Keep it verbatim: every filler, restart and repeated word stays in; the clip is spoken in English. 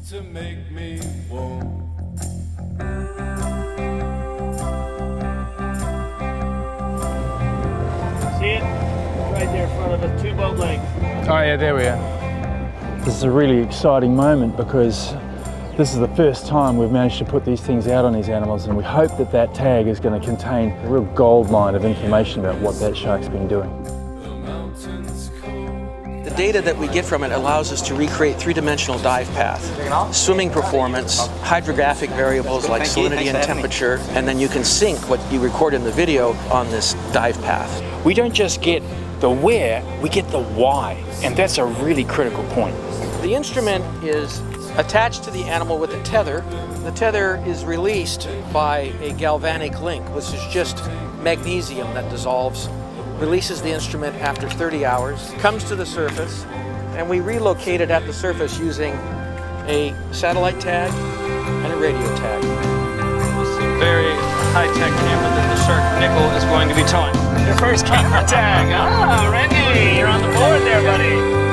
to make me warm. See it? Right there in front of us, two boat lengths. Oh yeah, there we are. This is a really exciting moment because this is the first time we've managed to put these things out on these animals, and we hope that that tag is going to contain a real gold mine of information about what that shark's been doing. The data that we get from it allows us to recreate three-dimensional dive path, swimming performance, hydrographic variables like salinity and temperature, and then you can sync what you record in the video on this dive path. We don't just get the where, we get the why, and that's a really critical point. The instrument is attached to the animal with a tether. The tether is released by a galvanic link, which is just magnesium that dissolves, releases the instrument after thirty hours, comes to the surface, and we relocate it at the surface using a satellite tag and a radio tag. This is a very high-tech camera that the shark Nickol is going to be towing. Your first camera tag. Ah, Randy, you're on the board there, buddy.